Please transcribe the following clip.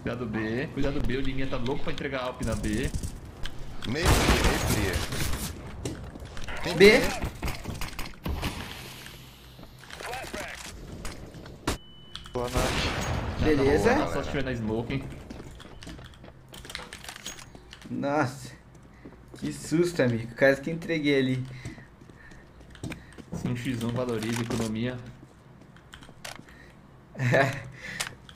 Cuidado B, o Liminha tá louco pra entregar Alp na B. Meio clear. Tem B. Boa noite. Beleza. Tá só se tiver na smoke, hein? Nossa. Que susto, amigo. Quase que entreguei ali. 5x1 valoriza economia.